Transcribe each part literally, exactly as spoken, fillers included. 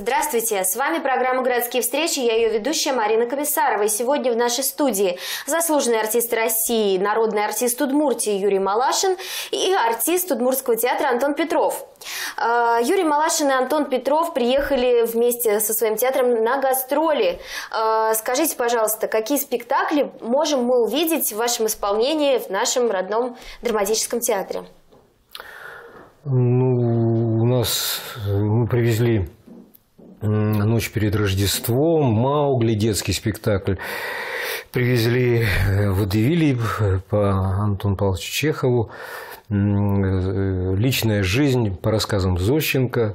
Здравствуйте, с вами программа «Городские встречи», я ее ведущая Марина Комиссарова. И сегодня в нашей студии заслуженный артист России, народный артист Удмуртии Юрий Малашин и артист Удмуртского театра Антон Петров. Юрий Малашин и Антон Петров приехали вместе со своим театром на гастроли. Скажите, пожалуйста, какие спектакли можем мы увидеть в вашем исполнении в нашем родном драматическом театре? Ну, у нас мы привезли «Ночь перед Рождеством», «Маугли», детский спектакль. Привезли «Водевили» по Антону Павловичу Чехову, «Личная жизнь» по рассказам Зощенко.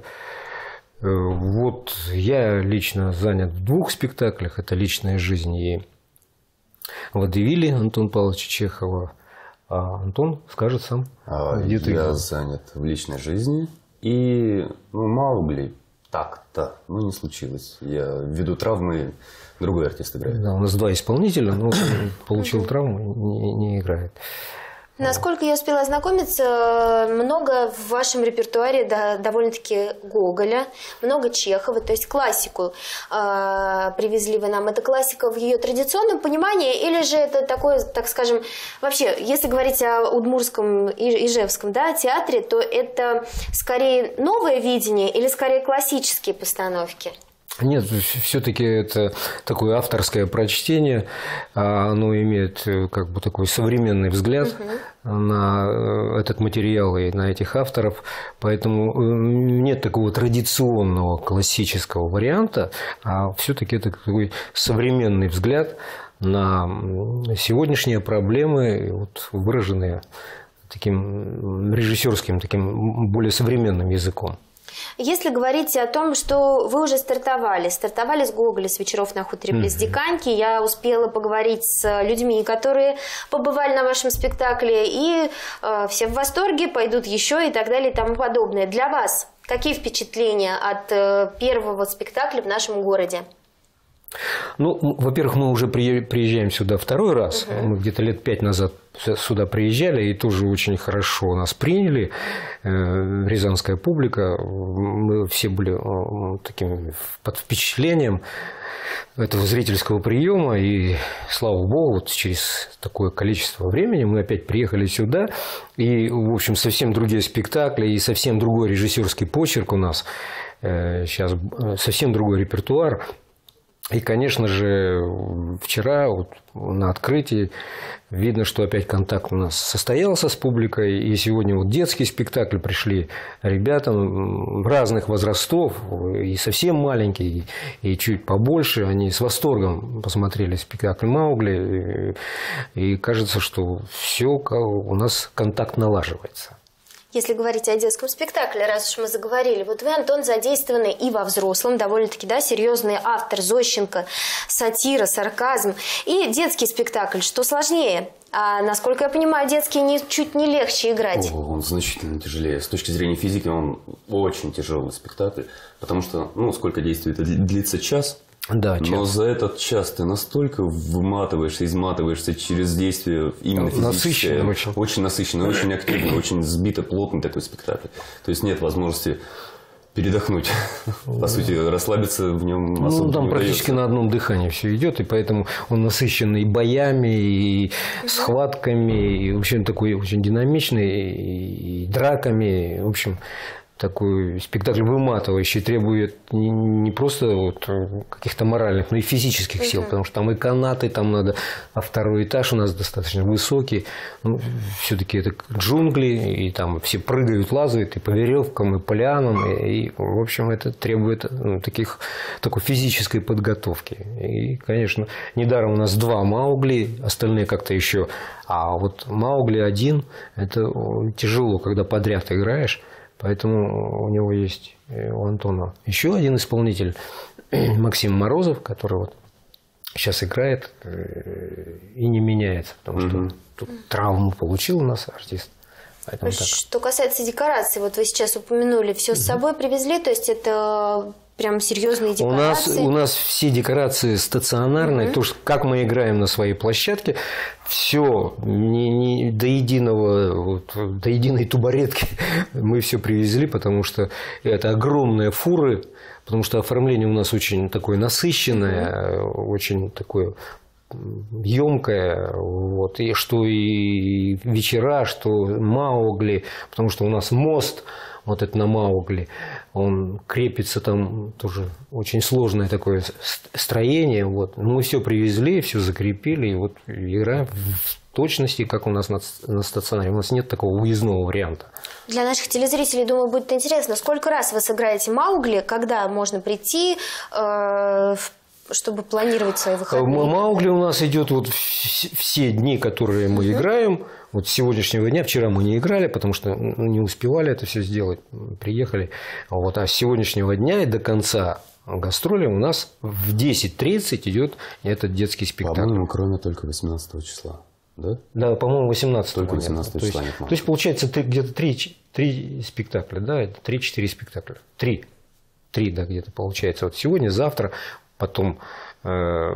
Вот я лично занят в двух спектаклях. Это «Личная жизнь» и «Водевили» Антона Павловича Чехова. А Антон скажет сам. А, я играл. занят в «Личной жизни» и ну, «Маугли». Так-то, ну не случилось. Я ввиду травмы другой артист играет. Да, у нас два исполнителя, но он получил травму и не, не играет. Насколько я успела ознакомиться, много в вашем репертуаре да, довольно-таки Гоголя, много Чехова, то есть классику э, привезли вы нам. Это классика в ее традиционном понимании или же это такое, так скажем, вообще, если говорить о удмуртском и ижевском да, театре, то это скорее новое видение или скорее классические постановки? Нет, все-таки это такое авторское прочтение, оно имеет как бы такой современный взгляд угу. на этот материал и на этих авторов, поэтому нет такого традиционного классического варианта, а все-таки это такой современный взгляд на сегодняшние проблемы, вот, выраженные таким режиссерским, таким более современным языком. Если говорить о том, что вы уже стартовали, стартовали с Гоголя, с вечеров на хуторе близ Диканьки, я успела поговорить с людьми, которые побывали на вашем спектакле, и э, все в восторге, пойдут еще и так далее и тому подобное. Для вас какие впечатления от э, первого спектакля в нашем городе? Ну, во-первых, мы уже приезжаем сюда второй раз. Угу. Мы где-то лет пять назад сюда приезжали и тоже очень хорошо нас приняли. Рязанская публика. Мы все были таким под впечатлением этого зрительского приема. И, слава богу, вот через такое количество времени мы опять приехали сюда. И, в общем, совсем другие спектакли и совсем другой режиссерский почерк у нас. Сейчас совсем другой репертуар. И, конечно же, вчера вот на открытии видно, что опять контакт у нас состоялся с публикой. И сегодня вот детский спектакль пришли ребята разных возрастов, и совсем маленькие, и чуть побольше. Они с восторгом посмотрели спектакль «Маугли». И, и кажется, что все у нас контакт налаживается. Если говорить о детском спектакле, раз уж мы заговорили, вот вы, Антон, задействованы и во взрослом, довольно-таки, да, серьезный автор, Зощенко, сатира, сарказм, и детский спектакль, что сложнее? А, насколько я понимаю, детский не, чуть не легче играть. О, он значительно тяжелее. С точки зрения физики он очень тяжелый спектакль, потому что, ну, сколько действий, это длится час. Да, но за этот час ты настолько выматываешься, изматываешься через действие именно физическое. Насыщенный очень. Очень насыщенный, очень активный, очень сбито, плотный такой спектакль. То есть нет возможности передохнуть. По сути, расслабиться в нем особо ну, там не практически удается. На одном дыхании все идет, и поэтому он насыщенный и боями, и схватками, и в общем такой очень динамичный, и драками, в общем. Такой спектакль выматывающий, требует не, не просто вот каких-то моральных, но и физических сил, потому что там и канаты, там надо, а второй этаж у нас достаточно высокий, ну, все-таки это джунгли, и там все прыгают, лазают и по веревкам, и по лианам, и, и в общем это требует ну, таких, такой физической подготовки. И, конечно, недаром у нас два Маугли, остальные как-то еще, а вот Маугли один, это тяжело, когда подряд играешь. Поэтому у него есть, у Антона, еще один исполнитель, Максим Морозов, который вот сейчас играет и не меняется, потому что тут травму получил у нас артист. Что касается декораций, вот вы сейчас упомянули, все с собой привезли, то есть это прям серьезные декорации. У нас, у нас все декорации стационарные. Mm-hmm. То, что, как мы играем на своей площадке, все не, не, до единого, вот, до единой тубаретки мы все привезли, потому что это огромные фуры, потому что оформление у нас очень такое насыщенное, mm-hmm. очень такое емкое, вот, и что и вечера, что Маугли, потому что у нас мост вот это на Маугли, он крепится там, тоже очень сложное такое строение, вот. Мы все привезли, все закрепили, и вот игра в точности, как у нас на, на стационаре. У нас нет такого уездного варианта. Для наших телезрителей, думаю, будет интересно, сколько раз вы сыграете Маугли, когда можно прийти, э, чтобы планировать свои выходные? Маугли у нас идет вот все дни, которые мы uh-huh. играем. Вот с сегодняшнего дня, вчера мы не играли, потому что не успевали это все сделать, приехали. Вот, а с сегодняшнего дня и до конца гастроли у нас в десять тридцать идет этот детский спектакль. По-моему, кроме только восемнадцатого числа. Да? Да, по-моему, восемнадцатого. Только восемнадцатого числа то нет. То есть, получается, где-то три, три спектакля, да, три-четыре спектакля. Три. Три, да, где-то получается. Вот сегодня, завтра, потом э,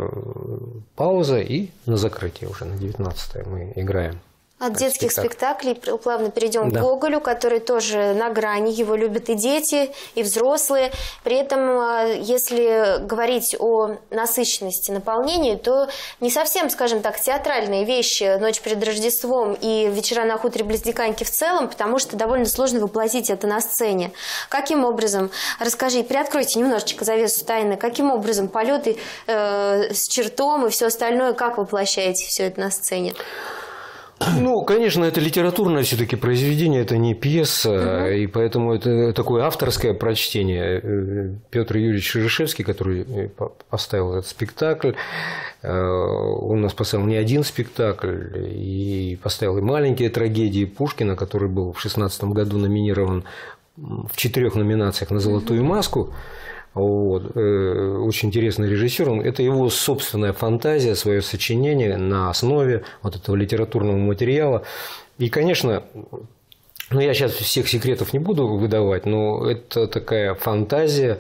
пауза и на закрытие уже, на девятнадцатое мы играем. От детских спектакль. спектаклей плавно перейдем да. к Гоголю, который тоже на грани, его любят и дети, и взрослые. При этом, если говорить о насыщенности наполнения, то не совсем, скажем так, театральные вещи «Ночь перед Рождеством» и «Вечера на хуторе близ Диканьки» в целом, потому что довольно сложно воплотить это на сцене. Каким образом, расскажи, приоткройте немножечко завесу тайны, каким образом полеты э, с чертом и все остальное, как воплощаете все это на сцене? Ну, конечно, это литературное все-таки произведение, это не пьеса, uh-huh. и поэтому это такое авторское прочтение. Петр Юрьевич Шерешевский, который поставил этот спектакль, он у нас поставил не один спектакль, и поставил и маленькие трагедии Пушкина, который был в шестнадцатом году номинирован в четырех номинациях на «Золотую маску». Вот. Очень интересный режиссер. Это его собственная фантазия, свое сочинение на основе вот этого литературного материала. И, конечно, ну, я сейчас всех секретов не буду выдавать, но это такая фантазия,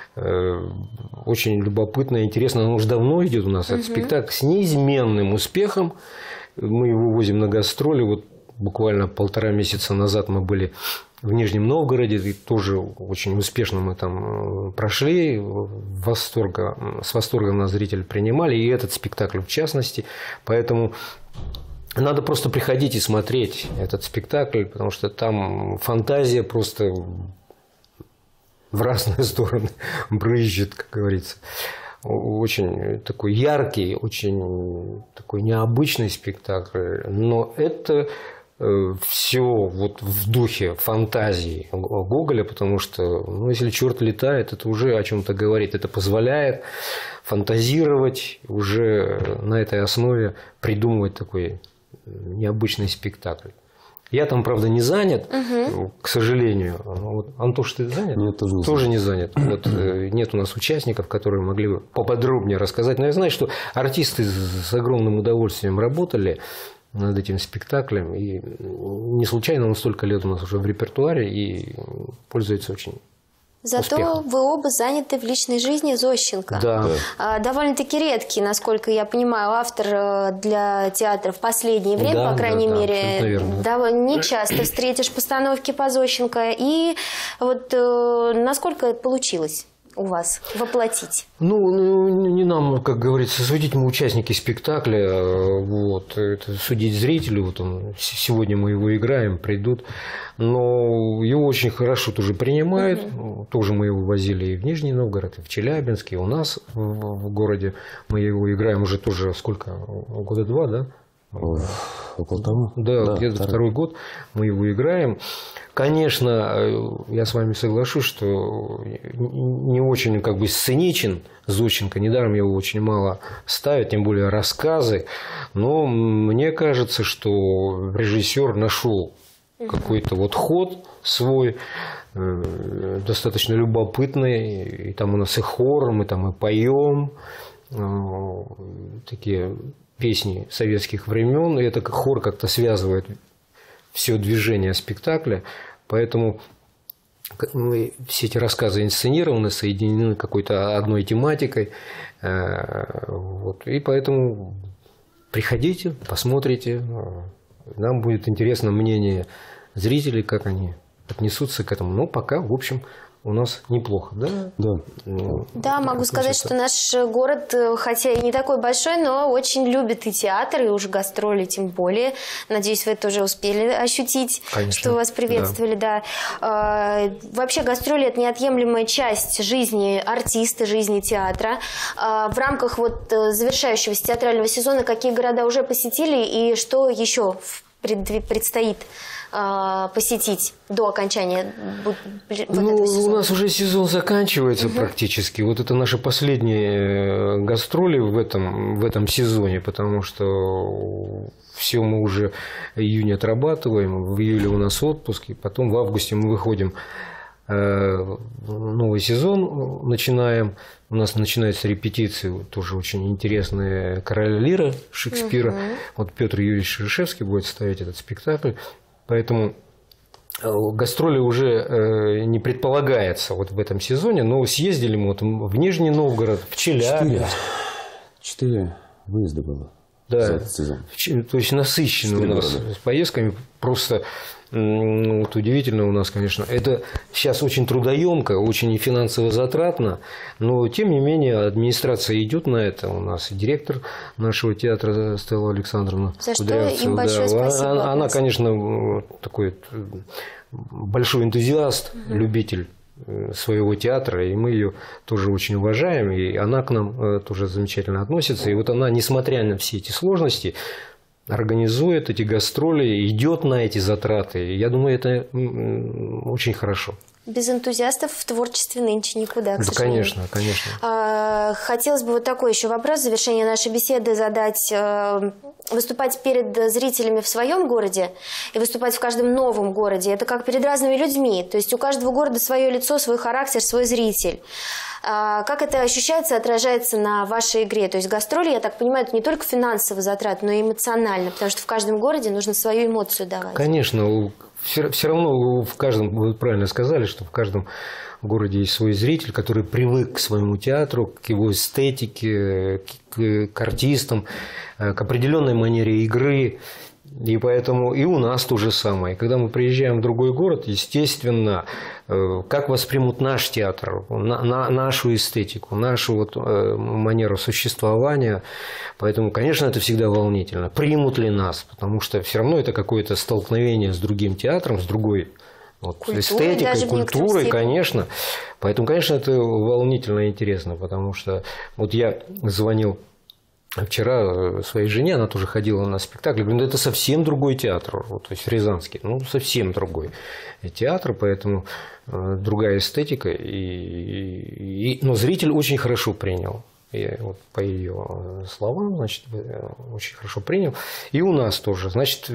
очень любопытная, интересная. Она уже давно идет у нас, этот угу. спектакль с неизменным успехом. Мы его возим на гастроли. Вот буквально полтора месяца назад мы были в Нижнем Новгороде, и тоже очень успешно мы там прошли, восторга, с восторгом нас зрители принимали, и этот спектакль в частности. Поэтому надо просто приходить и смотреть этот спектакль, потому что там фантазия просто в разные стороны брызжет, как говорится. Очень такой яркий, очень такой необычный спектакль, но это все вот в духе фантазии Гоголя, потому что, ну, если черт летает, это уже о чем-то говорит, это позволяет фантазировать, уже на этой основе придумывать такой необычный спектакль. Я там, правда, не занят, угу. к сожалению. Вот, Антош, ты занят? Нет, тоже не тоже не занят. Вот, нет у нас участников, которые могли бы поподробнее рассказать. Но я знаю, что артисты с огромным удовольствием работали над этим спектаклем. И не случайно он столько лет у нас уже в репертуаре и пользуется очень Зато успехом. Вы оба заняты в личной жизни Зощенко. Да. А, довольно-таки редкий, насколько я понимаю, автор для театра в последнее время, да, по крайней да, мере. Да, довольно не часто встретишь постановки по Зощенко. И вот э, насколько это получилось у вас воплотить? Ну, не нам, как говорится, судить, мы участники спектакля, вот, это судить зрителю, вот он, сегодня мы его играем, придут, но его очень хорошо тоже принимают, угу. тоже мы его возили и в Нижний Новгород, и в Челябинск, и у нас в, в городе, мы его играем уже тоже сколько, года два, да? Около того. Да, да где-то второй. второй год мы его играем. Конечно, я с вами соглашусь, что не очень как бы сценичен Зощенко, недаром его очень мало ставят, тем более рассказы. Но мне кажется, что режиссер нашел какой-то вот ход свой, достаточно любопытный. И там у нас и хор, мы там и поем такие песни советских времен, и это хор как-то связывает все движение спектакля, поэтому все эти рассказы инсценированы, соединены какой-то одной тематикой. Вот. И поэтому приходите, посмотрите. Нам будет интересно мнение зрителей, как они отнесутся к этому. Но пока, в общем, у нас неплохо, да? Да, ну, да могу сказать, что наш город, хотя и не такой большой, но очень любит и театр, и уж гастроли тем более. Надеюсь, вы это уже успели ощутить, конечно, что вас приветствовали. Да. Да. Вообще гастроли – это неотъемлемая часть жизни артиста, жизни театра. В рамках вот завершающегося театрального сезона какие города уже посетили и что еще предстоит посетить до окончания вот ну, у нас уже сезон заканчивается угу. практически. Вот это наши последние гастроли в этом, в этом сезоне, потому что все мы уже июнь отрабатываем, в июле у нас отпуск, и потом в августе мы выходим новый сезон, начинаем. У нас начинаются репетиции, тоже очень интересные, «Короля Лира» Шекспира. Угу. Вот Петр Юрьевич Шишевский будет ставить этот спектакль. Поэтому гастроли уже не предполагается вот в этом сезоне, но съездили мы вот в Нижний Новгород, в Челябинск. Четыре, Четыре выезда было да. за этот сезон. То есть насыщенно у нас города. С поездками. Просто ну, вот удивительно у нас, конечно. Это сейчас очень трудоемко, очень финансово затратно, но тем не менее администрация идет на это. У нас и директор нашего театра Стелла Александровна За что им большое да. спасибо. Она, она, конечно, такой большой энтузиаст, угу. любитель своего театра, и мы ее тоже очень уважаем, и она к нам тоже замечательно относится. И вот она, несмотря на все эти сложности, организует эти гастроли, идет на эти затраты. Я думаю, это очень хорошо. Без энтузиастов в творчестве нынче никуда, к да, сожалению. Конечно, конечно. Хотелось бы вот такой еще вопрос в завершение нашей беседы задать. Выступать перед зрителями в своем городе и выступать в каждом новом городе – это как перед разными людьми. То есть у каждого города свое лицо, свой характер, свой зритель. Как это ощущается, отражается на вашей игре? То есть гастроли, я так понимаю, это не только финансовый затрат, но и эмоционально, потому что в каждом городе нужно свою эмоцию давать. Конечно, все, все равно в каждом, вы правильно сказали, что в каждом городе есть свой зритель, который привык к своему театру, к его эстетике, к, к артистам, к определенной манере игры. И поэтому и у нас то же самое. Когда мы приезжаем в другой город, естественно, как воспримут наш театр, на, на, нашу эстетику, нашу вот, манеру существования. Поэтому, конечно, это всегда волнительно. Примут ли нас? Потому что все равно это какое-то столкновение с другим театром, с другой вот, культурой, эстетикой, культурой, конечно. Поэтому, конечно, это волнительно и интересно, потому что вот я звонил вчера своей жене, она тоже ходила на спектакль, говорю, ну это совсем другой театр, вот, то есть рязанский, ну совсем другой театр, поэтому э, другая эстетика, и, и, и, но зритель очень хорошо принял. Я, вот, по ее словам, значит, очень хорошо принял. И у нас тоже, значит,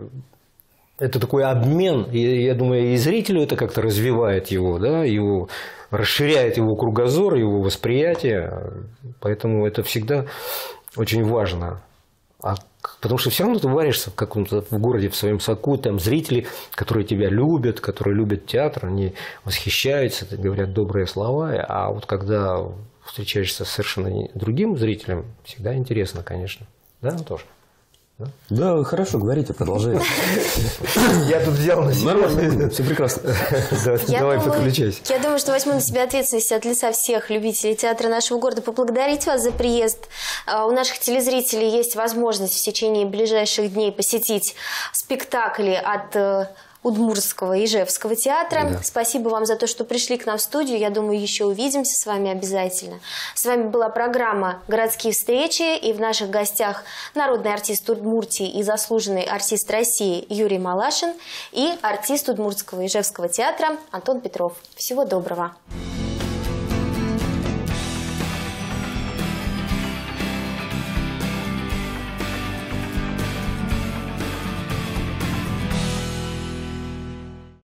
это такой обмен, и, я думаю, и зрителю это как-то развивает его, да, его расширяет его кругозор, его восприятие, поэтому это всегда очень важно. А, потому что все равно ты варишься в каком-то в городе, в своем соку, там зрители, которые тебя любят, которые любят театр, они восхищаются, говорят добрые слова, а вот когда встречаешься с совершенно другим зрителем, всегда интересно, конечно. Да, тоже. Да? Да, хорошо, говорите, продолжайте. Я тут взял на себя. Нормально, все прекрасно. Давай, подключайся. Я думаю, что возьму на себя ответственность от лица всех любителей театра нашего города поблагодарить вас за приезд. У наших телезрителей есть возможность в течение ближайших дней посетить спектакли от Удмуртского Ижевского театра. Да. Спасибо вам за то, что пришли к нам в студию. Я думаю, еще увидимся с вами обязательно. С вами была программа «Городские встречи». И в наших гостях народный артист Удмуртии и заслуженный артист России Юрий Малашин и артист Удмуртского Ижевского театра Антон Петров. Всего доброго.